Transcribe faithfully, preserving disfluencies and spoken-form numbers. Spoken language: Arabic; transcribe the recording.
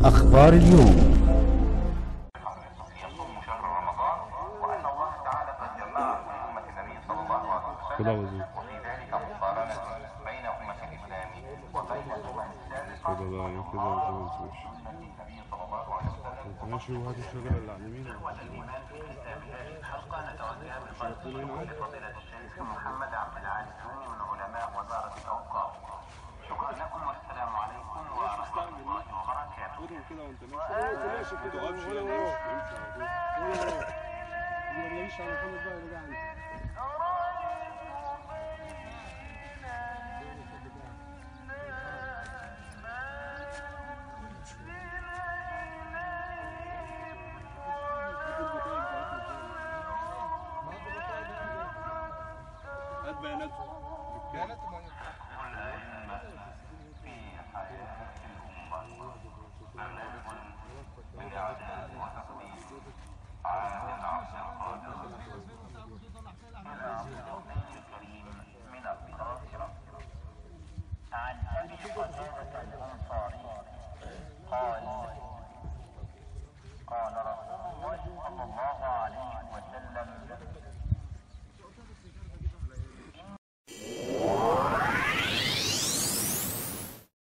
أخبار اليوم. يصوم شهر رمضان وأن الله تعالى قد جمعه في أمة النبي صلى الله عليه وسلم، وفي ذلك مقارنة بين أمة الإسلام وبين الأمم السابقة سنة النبي صلى الله عليه وسلم. ماشي وهذه الشجرة اللي على اليمين. إخوة الإيمان في ختام هذه الحلقة نتوجه بقدر لفضيلة الشيخ محمد عبد العال الثاني من علماء وزارة الأوقاف. شكرا لكم والسلام عليكم ورحمة الله وبركاته. كده وانت ماشي ما تقفش لا امشي على طول. ما تلاقيش على محمد بقى رجعني. هات بيانات بيانات